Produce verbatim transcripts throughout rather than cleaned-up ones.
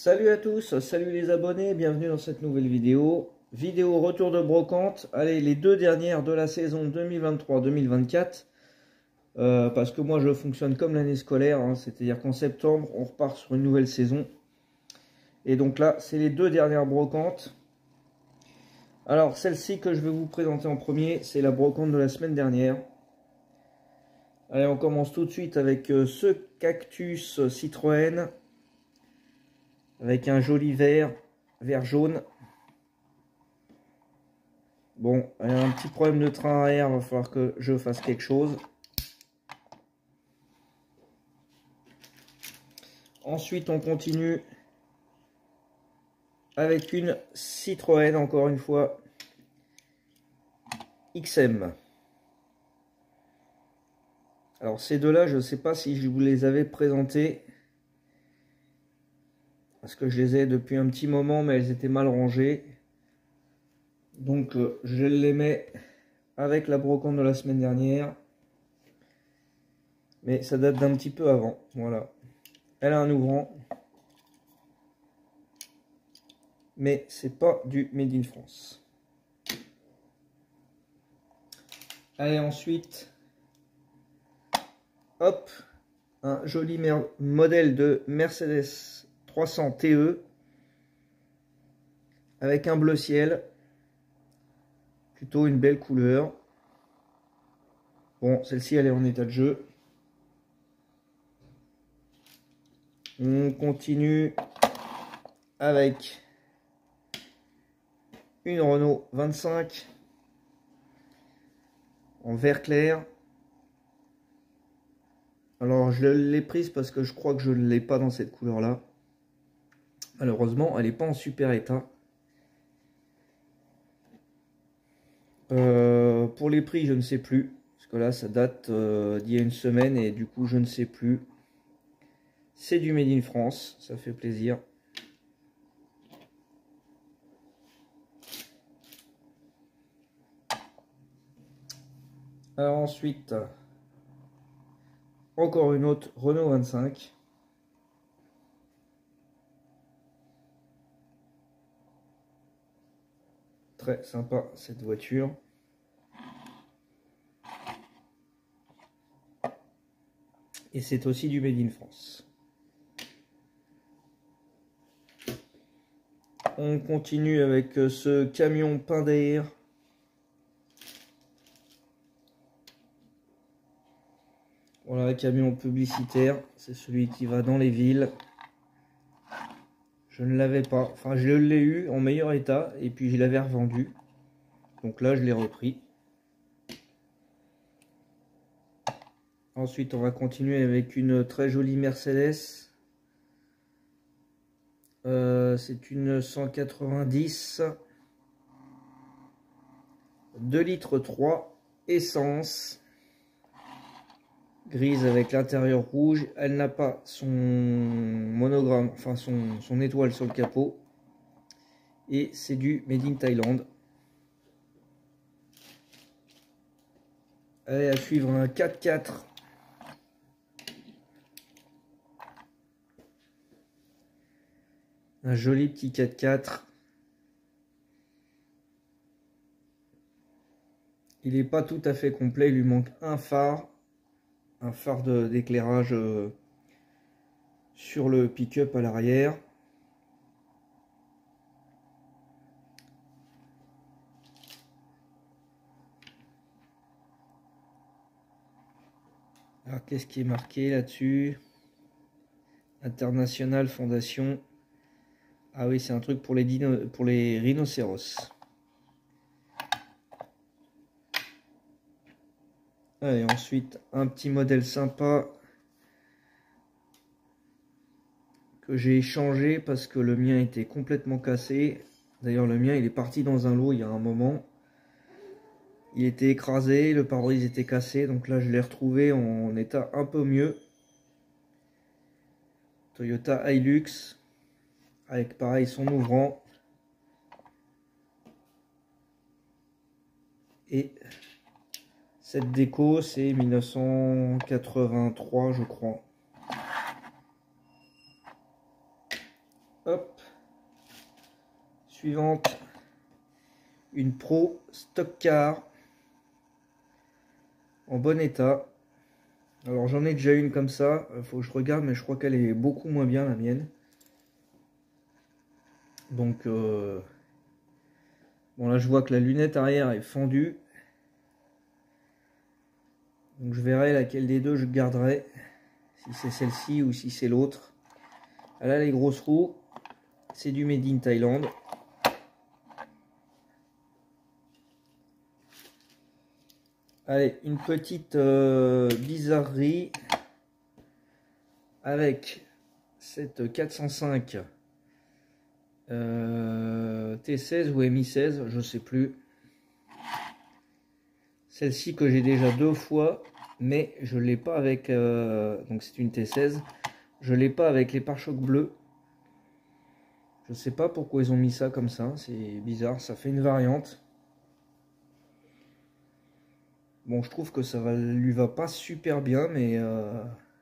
Salut à tous, salut les abonnés, bienvenue dans cette nouvelle vidéo. Vidéo retour de brocante, allez les deux dernières de la saison deux mille vingt-trois deux mille vingt-quatre. Euh, parce que moi je fonctionne comme l'année scolaire, hein, c'est-à-dire qu'en septembre on repart sur une nouvelle saison. Et donc là c'est les deux dernières brocantes. Alors celle-ci que je vais vous présenter en premier, c'est la brocante de la semaine dernière. Allez, on commence tout de suite avec euh, ce cactus Citroën. Avec un joli vert, vert jaune. Bon, il y a un petit problème de train arrière, il va falloir que je fasse quelque chose. Ensuite, on continue avec une Citroën, encore une fois, X M. Alors ces deux-là, je ne sais pas si je vous les avais présentés. Parce que je les ai depuis un petit moment, mais elles étaient mal rangées. Donc euh, je les mets avec la brocante de la semaine dernière. Mais ça date d'un petit peu avant. Voilà. Elle a un ouvrant. Mais c'est pas du Made in France. Allez, ensuite. Hop. Un joli modèle de Mercedes trois cents T E. Avec un bleu ciel. Plutôt une belle couleur. Bon, celle-ci elle est en état de jeu. On continue avec une Renault vingt-cinq en vert clair. Alors je l'ai prise parce que je crois que je ne l'ai pas dans cette couleur là. Malheureusement elle n'est pas en super état. Euh, pour les prix je ne sais plus. Parce que là ça date euh, d'il y a une semaine et du coup je ne sais plus. C'est du Made in France, ça fait plaisir. Alors ensuite, encore une autre Renault vingt-cinq. Très sympa cette voiture. Et c'est aussi du Made in France. On continue avec ce camion pain d'air. Voilà, camion publicitaire. C'est celui qui va dans les villes. Je ne l'avais pas. Enfin, je l'ai eu en meilleur état. Et puis, je l'avais revendu. Donc là, je l'ai repris. Ensuite, on va continuer avec une très jolie Mercedes. Euh, c'est une cent quatre-vingt-dix. deux litres trois. Essence. Grise avec l'intérieur rouge. Elle n'a pas son monogramme, enfin son, son étoile sur le capot. Et c'est du Made in Thailand. Allez, à suivre un quatre-quatre. Un joli petit quatre-quatre. Il n'est pas tout à fait complet, il lui manque un phare. Un phare d'éclairage euh, sur le pick-up à l'arrière. Alors qu'est-ce qui est marqué là-dessus? International Fondation. Ah oui, c'est un truc pour les, dino, pour les rhinocéros. Allez, ensuite, un petit modèle sympa que j'ai échangé parce que le mien était complètement cassé. D'ailleurs, le mien, il est parti dans un lot il y a un moment. Il était écrasé, le pare-brise était cassé, donc là, je l'ai retrouvé en état un peu mieux. Toyota Hilux, avec pareil son ouvrant. Et cette déco, c'est mille neuf cent quatre-vingt-trois, je crois. Hop. Suivante. Une Pro Stock Car. En bon état. Alors j'en ai déjà une comme ça. Il faut que je regarde, mais je crois qu'elle est beaucoup moins bien, la mienne. Donc... Euh... Bon là je vois que la lunette arrière est fendue. Donc je verrai laquelle des deux je garderai. Si c'est celle-ci ou si c'est l'autre. Elle a les grosses roues. C'est du Made in Thailand. Allez, une petite euh, bizarrerie. Avec cette quatre cent cinq euh, T seize ou M I seize, je sais plus. Celle-ci que j'ai déjà deux fois, mais je l'ai pas avec... Euh, donc c'est une T seize. Je l'ai pas avec les pare-chocs bleus. Je sais pas pourquoi ils ont mis ça comme ça. C'est bizarre, ça fait une variante. Bon, je trouve que ça va, lui va pas super bien, mais... Euh,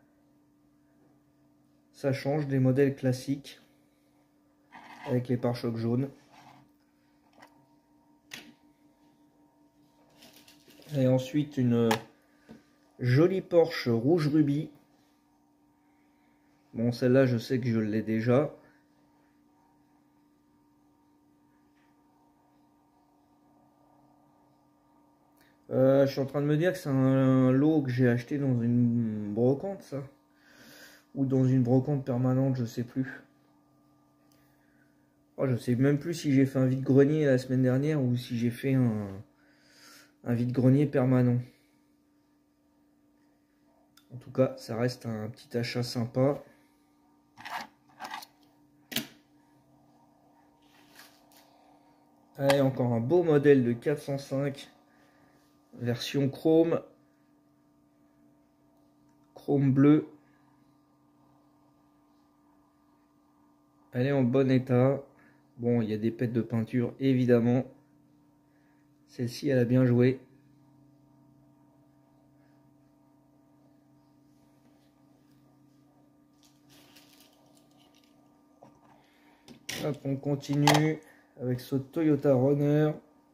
ça change des modèles classiques. Avec les pare-chocs jaunes. Et ensuite une jolie Porsche rouge rubis. Bon, celle-là, je sais que je l'ai déjà. Euh, je suis en train de me dire que c'est un lot que j'ai acheté dans une brocante, ça. Ou dans une brocante permanente, je sais plus. Oh, je sais même plus si j'ai fait un vide-grenier la semaine dernière ou si j'ai fait un, un vide-grenier permanent. En tout cas, ça reste un petit achat sympa. Allez, encore un beau modèle de quatre cent cinq. Version chrome. Chrome bleu. Elle est en bon état. Bon, il y a des pètes de peinture, évidemment. Celle-ci, elle a bien joué. Hop, on continue avec ce Toyota Runner.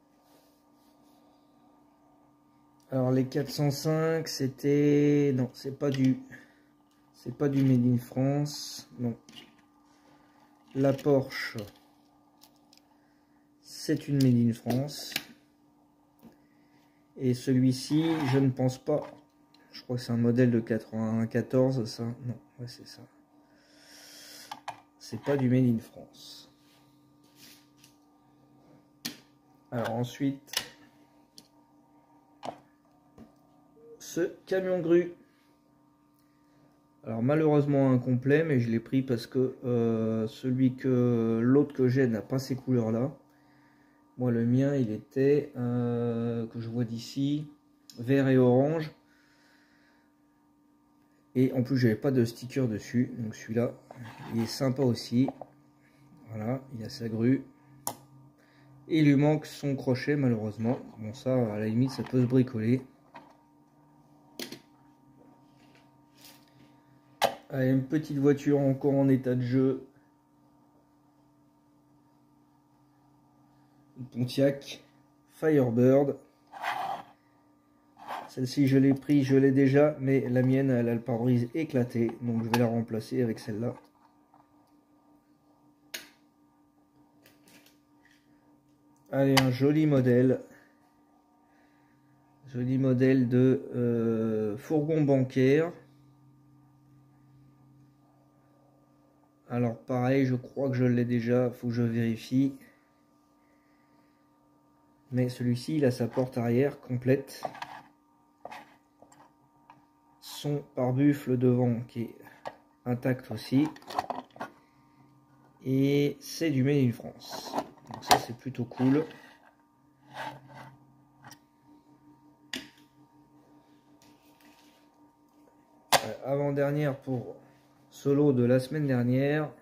Alors les quatre cent cinq, c'était... Non, c'est pas du... C'est pas du Made in France. Non. La Porsche, c'est une Made in France. Et celui-ci, je ne pense pas. Je crois que c'est un modèle de quatre-vingt-quatorze, ça. Non, ouais, c'est ça. C'est pas du Made in France. Alors ensuite, ce camion grue. Alors malheureusement incomplet, mais je l'ai pris parce que euh, celui que l'autre que j'ai n'a pas ces couleurs là. Moi le mien il était, euh, que je vois d'ici, vert et orange. Et en plus j'avais pas de sticker dessus, donc celui-là il est sympa aussi. Voilà, il a sa grue. Et il lui manque son crochet malheureusement. Bon ça à la limite ça peut se bricoler. Allez, une petite voiture encore en état de jeu. Une Pontiac Firebird. Celle-ci je l'ai pris, je l'ai déjà, mais la mienne elle a le pare-brise éclaté, donc je vais la remplacer avec celle-là. Allez, un joli modèle. Joli modèle de euh, fourgon bancaire. Alors pareil, je crois que je l'ai déjà, faut que je vérifie. Mais celui-ci, il a sa porte arrière complète. Son pare-buffle devant qui est intact aussi. Et c'est du Made in France. Donc ça c'est plutôt cool. Euh, avant-dernière pour ce lot de la semaine dernière.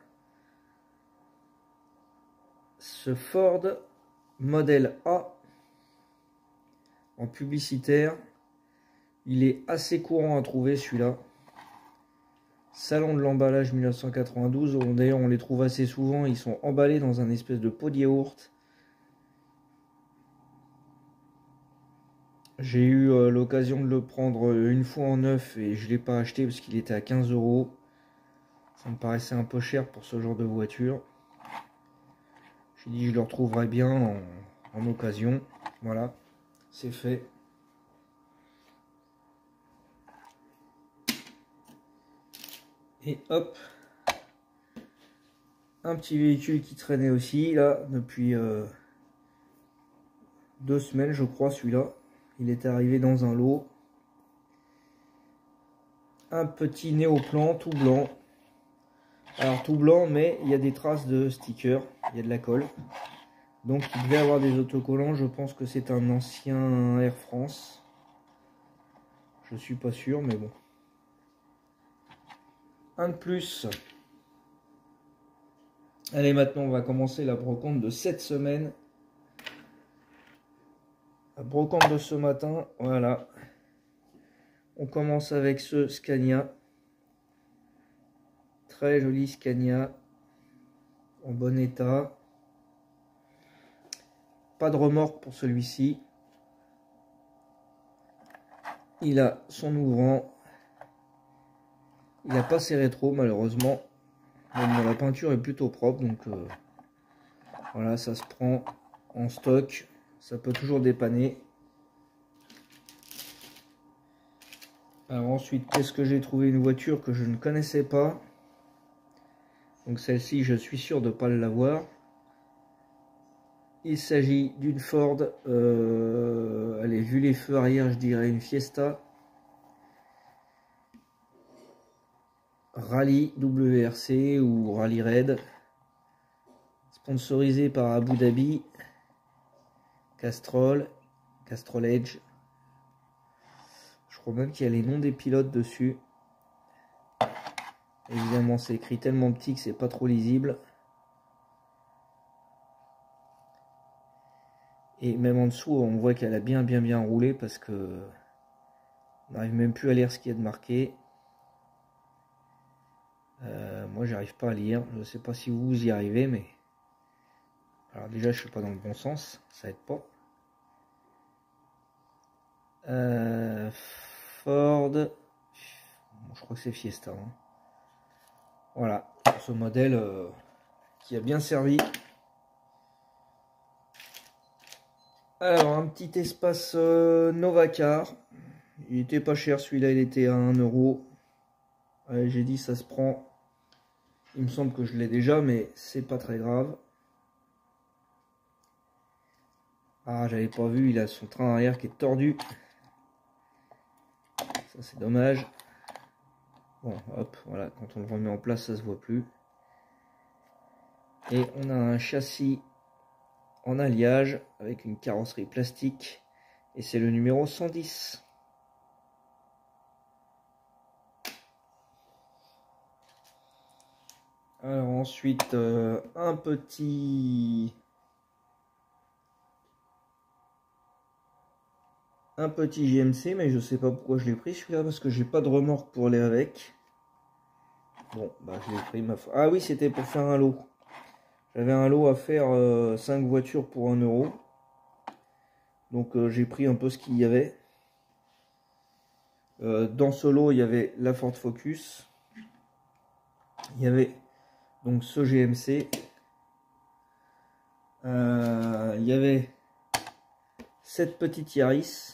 Ce Ford modèle A en publicitaire. Il est assez courant à trouver celui-là. Salon de l'emballage mille neuf cent quatre-vingt-douze. D'ailleurs, on les trouve assez souvent. Ils sont emballés dans un espèce de pot de yaourt. J'ai eu euh, l'occasion de le prendre une fois en neuf et je ne l'ai pas acheté parce qu'il était à quinze euros. Ça me paraissait un peu cher pour ce genre de voiture. J'ai dit je le retrouverai bien en, en occasion. Voilà, c'est fait. Et hop, un petit véhicule qui traînait aussi là depuis euh, deux semaines je crois, celui-là. Il est arrivé dans un lot. Un petit néoplan tout blanc. Alors tout blanc, mais il y a des traces de stickers, il y a de la colle. Donc il devait avoir des autocollants, je pense que c'est un ancien Air France. Je suis pas sûr, mais bon. Un de plus. Allez, maintenant on va commencer la brocante de cette semaine. La brocante de ce matin, voilà. On commence avec ce Scania. Très joli Scania. En bon état. Pas de remorque pour celui-ci. Il a son ouvrant. Il n'a pas ses rétros malheureusement. Mais bon, la peinture est plutôt propre. Donc euh, voilà, ça se prend en stock. Ça peut toujours dépanner. Alors ensuite, qu'est-ce que j'ai trouvé? Une voiture que je ne connaissais pas. Donc celle-ci, je suis sûr de ne pas l'avoir. Il s'agit d'une Ford. Euh, allez, vu les feux arrière, je dirais une Fiesta. Rallye W R C ou Rallye Raid. Sponsorisé par Abu Dhabi. Castrol. Castrol Edge. Je crois même qu'il y a les noms des pilotes dessus. Évidemment, c'est écrit tellement petit que c'est pas trop lisible. Et même en dessous, on voit qu'elle a bien bien bien roulé parce que on n'arrive même plus à lire ce qu'il y a de marqué. Euh, moi, j'arrive pas à lire. Je ne sais pas si vous y arrivez, mais alors déjà, je suis pas dans le bon sens, ça aide pas. Euh, Ford, bon, je crois que c'est Fiesta. Hein. Voilà, ce modèle euh, qui a bien servi. Alors, un petit espace euh, Novacar. Il était pas cher, celui-là, il était à un euro. J'ai dit, ça se prend. Il me semble que je l'ai déjà, mais c'est pas très grave. Ah, j'avais pas vu, il a son train arrière qui est tordu. Ça, c'est dommage. Bon, hop, voilà, quand on le remet en place, ça se voit plus. Et on a un châssis en alliage avec une carrosserie plastique. Et c'est le numéro cent dix. Alors ensuite, euh, un petit... Un petit G M C, mais je sais pas pourquoi je l'ai pris celui-là, parce que j'ai pas de remorque pour aller avec. Bon, bah je l'ai pris ma foi. Ah oui, c'était pour faire un lot. J'avais un lot à faire euh, cinq voitures pour un euro. Donc euh, j'ai pris un peu ce qu'il y avait. Euh, dans ce lot, il y avait la Ford Focus. Il y avait donc ce G M C. Euh, il y avait cette petite Yaris.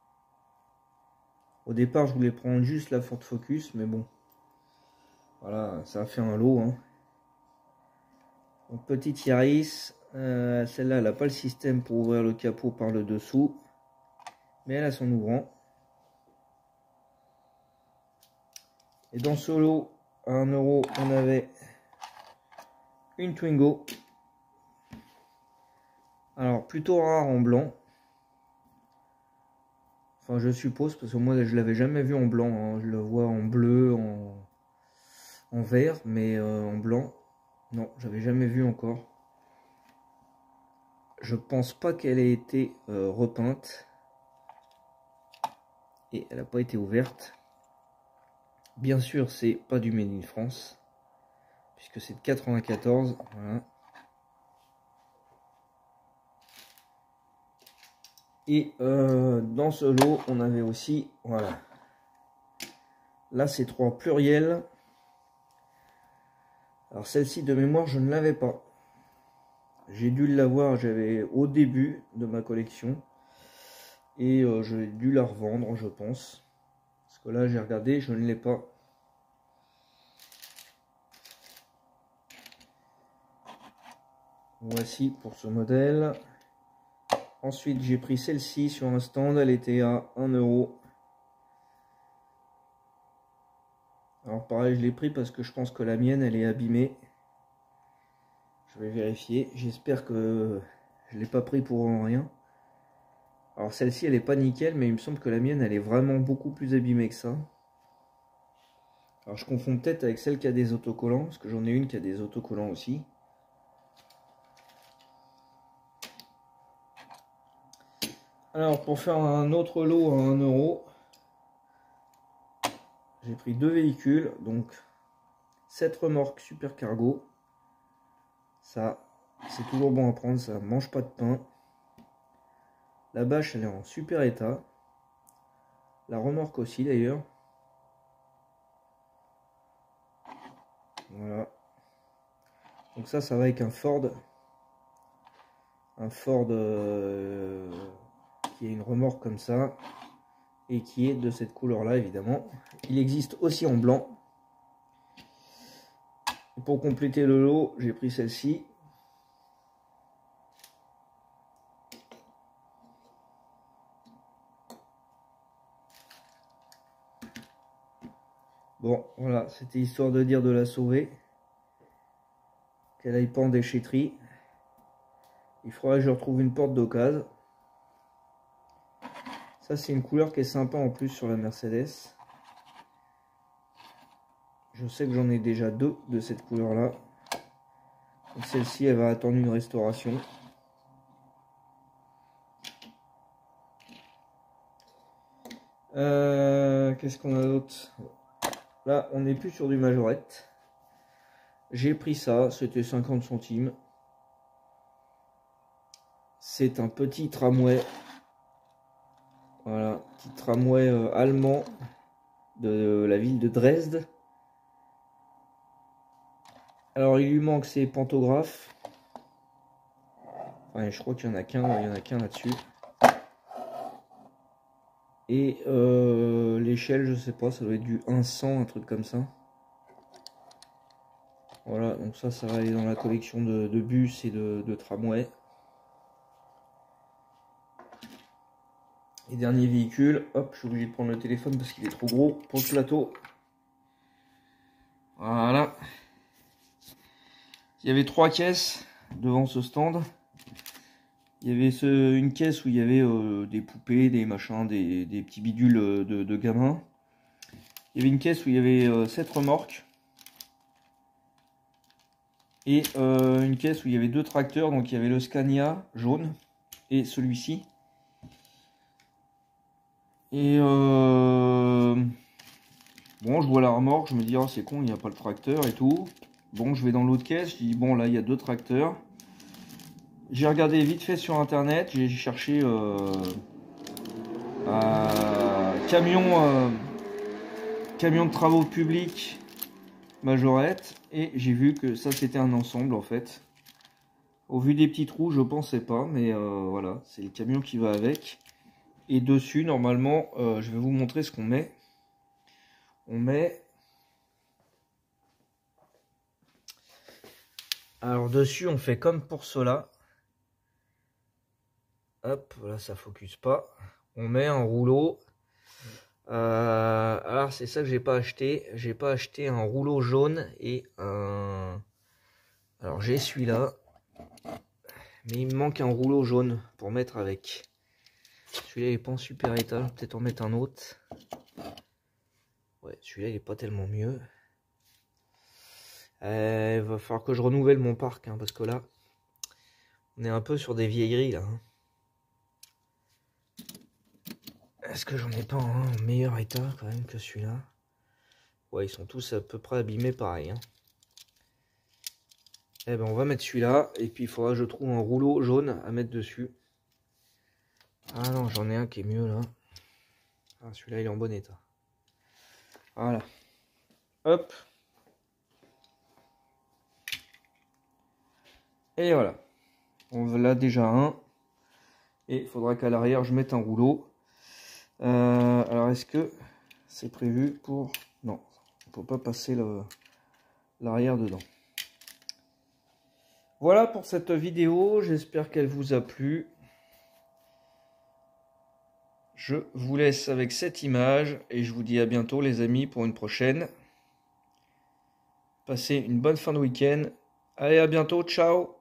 Au départ, je voulais prendre juste la Ford Focus, mais bon. Voilà, ça a fait un lot. Hein. Donc, petite Yaris. Euh, Celle-là, elle n'a pas le système pour ouvrir le capot par le dessous. Mais elle a son ouvrant. Et dans ce lot, à un euro, on avait une Twingo. Alors, plutôt rare en blanc. Enfin, je suppose, parce que moi, je l'avais jamais vu en blanc. Hein. Je le vois en bleu, en, en vert, mais euh, en blanc, non, j'avais jamais vu encore. Je pense pas qu'elle ait été euh, repeinte. Et elle n'a pas été ouverte. Bien sûr, c'est pas du Made in France, puisque c'est de quatre-vingt-quatorze. Voilà. Et euh, dans ce lot, on avait aussi, voilà. Là, c'est trois pluriels. Alors celle-ci de mémoire, je ne l'avais pas. J'ai dû l'avoir, j'avais au début de ma collection. Et euh, j'ai dû la revendre, je pense. Parce que là, j'ai regardé, je ne l'ai pas. Voici pour ce modèle. Ensuite, j'ai pris celle-ci sur un stand. Elle était à un euro. Alors pareil, je l'ai pris parce que je pense que la mienne, elle est abîmée. Je vais vérifier. J'espère que je ne l'ai pas pris pour rien. Alors celle-ci, elle est pas nickel, mais il me semble que la mienne, elle est vraiment beaucoup plus abîmée que ça. Alors je confonds peut-être avec celle qui a des autocollants, parce que j'en ai une qui a des autocollants aussi. Alors pour faire un autre lot à un euro, j'ai pris deux véhicules, donc sept remorques super cargo. Ça, c'est toujours bon à prendre, ça mange pas de pain. La bâche, elle est en super état. La remorque aussi d'ailleurs. Voilà. Donc ça, ça va avec un Ford. Un Ford euh, qui est une remorque comme ça. Et qui est de cette couleur-là, évidemment. Il existe aussi en blanc. Et pour compléter le lot, j'ai pris celle-ci. Bon, voilà, c'était histoire de dire de la sauver. Qu'elle aille pas en déchetterie. Il faudrait que je retrouve une porte d'occasion. Ça, c'est une couleur qui est sympa en plus sur la Mercedes. Je sais que j'en ai déjà deux de cette couleur-là. Celle-ci, elle va attendre une restauration. Euh, Qu'est-ce qu'on a d'autre? Là, on n'est plus sur du majorette. J'ai pris ça, c'était cinquante centimes. C'est un petit tramway. Voilà, petit tramway euh, allemand de la ville de Dresde. Alors, il lui manque ses pantographes. Ouais, je crois qu'il y en a qu'un, il y en a qu'un là-dessus. Et euh, l'échelle, je sais pas, ça doit être du un cent, un truc comme ça. Voilà, donc ça, ça va aller dans la collection de, de bus et de, de tramway. Et dernier véhicule, hop, je suis obligé de prendre le téléphone parce qu'il est trop gros pour le plateau. Voilà. Il y avait trois caisses devant ce stand. Il y avait ce, une caisse où il y avait euh, des poupées, des machins, des, des petits bidules de, de gamins. Il y avait une caisse où il y avait euh, sept remorques. Et euh, une caisse où il y avait deux tracteurs. Donc il y avait le Scania jaune et celui-ci. Et euh, bon, je vois la remorque, je me dis, oh, c'est con, il n'y a pas le tracteur et tout. Bon, je vais dans l'autre caisse, je dis, bon, là, il y a deux tracteurs. J'ai regardé vite fait sur internet, j'ai cherché euh, euh, camion, euh, camion de travaux publics majorette, et j'ai vu que ça c'était un ensemble en fait. Au vu des petits trous, je pensais pas, mais euh, voilà, c'est le camion qui va avec. Et dessus, normalement, euh, je vais vous montrer ce qu'on met. On met... Alors dessus, on fait comme pour cela. Hop, là ça focus pas. On met un rouleau. Euh, alors c'est ça que j'ai pas acheté. J'ai pas acheté un rouleau jaune et un... Alors j'ai celui-là. Mais il me manque un rouleau jaune pour mettre avec. Celui-là il est pas en super état. Je vais peut-être en mettre un autre. Ouais, celui-là il est pas tellement mieux. Euh, il va falloir que je renouvelle mon parc. Hein, parce que là, on est un peu sur des vieilleries là. Hein. Est-ce que j'en ai pas un en meilleur état quand même que celui-là? Ouais, ils sont tous à peu près abîmés pareil. Hein. Eh ben, on va mettre celui-là. Et puis, il faudra que je trouve un rouleau jaune à mettre dessus. Ah non, j'en ai un qui est mieux, là. Ah, celui-là, il est en bon état. Voilà. Hop. Et voilà. On l'a déjà un. Et il faudra qu'à l'arrière, je mette un rouleau. Euh, alors, est-ce que c'est prévu pour... Non, on ne peut pas passer l'arrière dedans. Voilà pour cette vidéo. J'espère qu'elle vous a plu. Je vous laisse avec cette image. Et je vous dis à bientôt, les amis, pour une prochaine. Passez une bonne fin de week-end. Allez, à bientôt. Ciao.